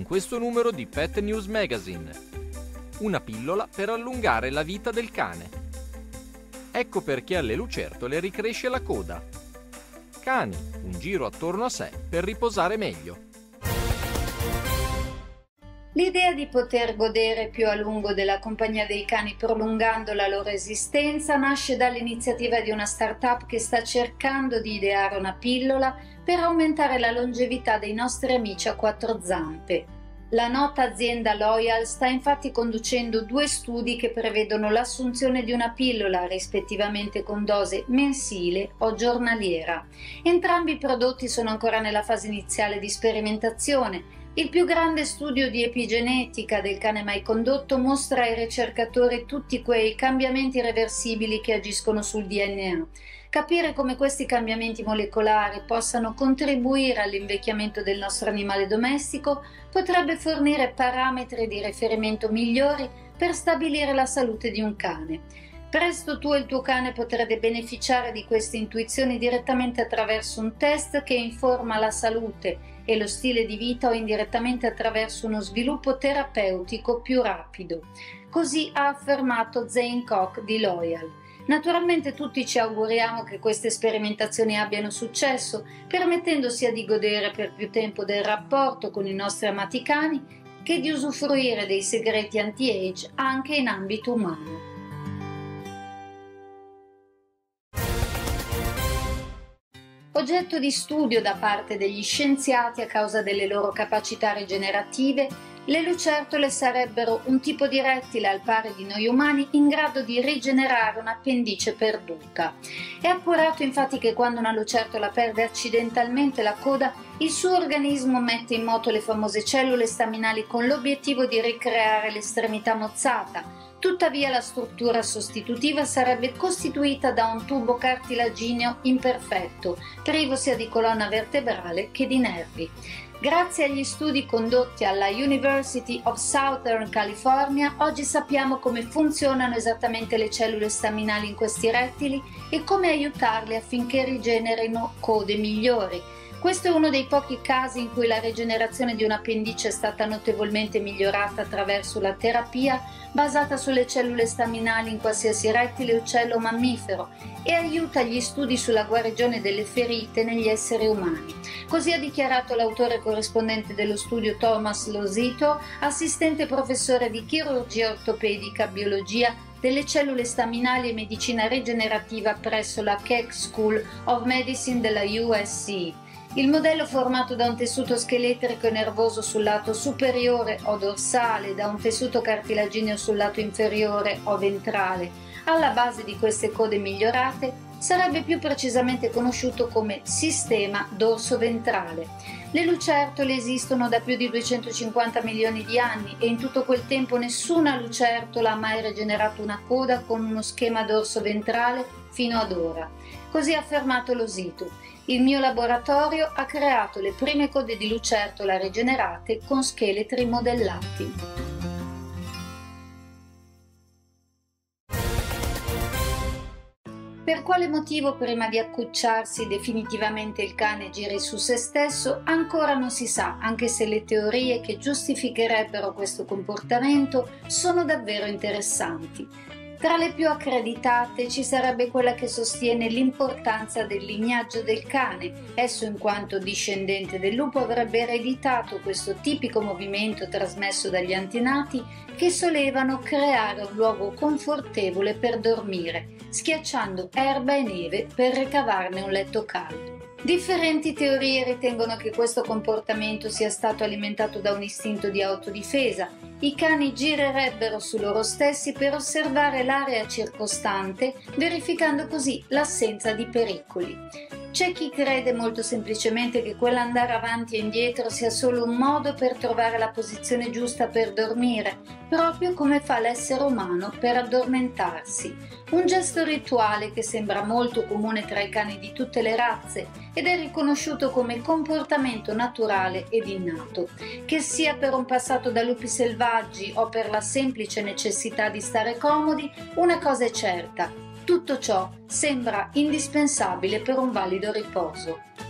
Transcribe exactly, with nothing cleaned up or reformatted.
questo numero di Pet News Magazine. Una pillola per allungare la vita del cane. Ecco perché alle lucertole ricresce la coda. Cani, un giro attorno a sé per riposare meglio. L'idea di poter godere più a lungo della compagnia dei cani prolungando la loro esistenza nasce dall'iniziativa di una startup che sta cercando di ideare una pillola per aumentare la longevità dei nostri amici a quattro zampe. La nota azienda Loyal sta infatti conducendo due studi che prevedono l'assunzione di una pillola rispettivamente con dose mensile o giornaliera. Entrambi i prodotti sono ancora nella fase iniziale di sperimentazione. Il più grande studio di epigenetica del cane mai condotto mostra ai ricercatori tutti quei cambiamenti irreversibili che agiscono sul D N A. Capire come questi cambiamenti molecolari possano contribuire all'invecchiamento del nostro animale domestico potrebbe fornire parametri di riferimento migliori per stabilire la salute di un cane. Presto tu e il tuo cane potrete beneficiare di queste intuizioni direttamente attraverso un test che informa la salute e lo stile di vita o indirettamente attraverso uno sviluppo terapeutico più rapido. Così ha affermato Zane Koch di Loyal. Naturalmente tutti ci auguriamo che queste sperimentazioni abbiano successo, permettendo sia di godere per più tempo del rapporto con i nostri amati cani che di usufruire dei segreti anti-age anche in ambito umano. Oggetto di studio da parte degli scienziati a causa delle loro capacità rigenerative, le lucertole sarebbero un tipo di rettile al pari di noi umani in grado di rigenerare un'appendice perduta. È appurato infatti che quando una lucertola perde accidentalmente la coda, il suo organismo mette in moto le famose cellule staminali con l'obiettivo di ricreare l'estremità mozzata. Tuttavia la struttura sostitutiva sarebbe costituita da un tubo cartilagineo imperfetto, privo sia di colonna vertebrale che di nervi. Grazie agli studi condotti alla University of Southern California, oggi sappiamo come funzionano esattamente le cellule staminali in questi rettili e come aiutarli affinché rigenerino code migliori. Questo è uno dei pochi casi in cui la rigenerazione di un appendice è stata notevolmente migliorata attraverso la terapia basata sulle cellule staminali in qualsiasi rettile, uccello o mammifero e aiuta gli studi sulla guarigione delle ferite negli esseri umani. Così ha dichiarato l'autore corrispondente dello studio Thomas Losito, assistente professore di chirurgia ortopedica, biologia delle cellule staminali e medicina rigenerativa presso la Keck School of Medicine della U S C. Il modello formato da un tessuto scheletrico e nervoso sul lato superiore o dorsale e da un tessuto cartilagineo sul lato inferiore o ventrale, alla base di queste code migliorate, sarebbe più precisamente conosciuto come sistema dorso-ventrale. Le lucertole esistono da più di duecentocinquanta milioni di anni e in tutto quel tempo nessuna lucertola ha mai rigenerato una coda con uno schema dorso-ventrale fino ad ora. Così ha affermato Losito. Il mio laboratorio ha creato le prime code di lucertola rigenerate con scheletri modellati. Per quale motivo prima di accucciarsi definitivamente il cane giri su se stesso ancora non si sa, anche se le teorie che giustificherebbero questo comportamento sono davvero interessanti. Tra le più accreditate ci sarebbe quella che sostiene l'importanza del lignaggio del cane. Esso, in quanto discendente del lupo, avrebbe ereditato questo tipico movimento trasmesso dagli antenati che solevano creare un luogo confortevole per dormire, schiacciando erba e neve per ricavarne un letto caldo. Differenti teorie ritengono che questo comportamento sia stato alimentato da un istinto di autodifesa. I cani girerebbero su loro stessi per osservare l'area circostante, verificando così l'assenza di pericoli. C'è chi crede molto semplicemente che quell'andare avanti e indietro sia solo un modo per trovare la posizione giusta per dormire, proprio come fa l'essere umano per addormentarsi. Un gesto rituale che sembra molto comune tra i cani di tutte le razze ed è riconosciuto come comportamento naturale ed innato. Che sia per un passato da lupi selvaggi o per la semplice necessità di stare comodi, una cosa è certa: tutto ciò sembra indispensabile per un valido riposo.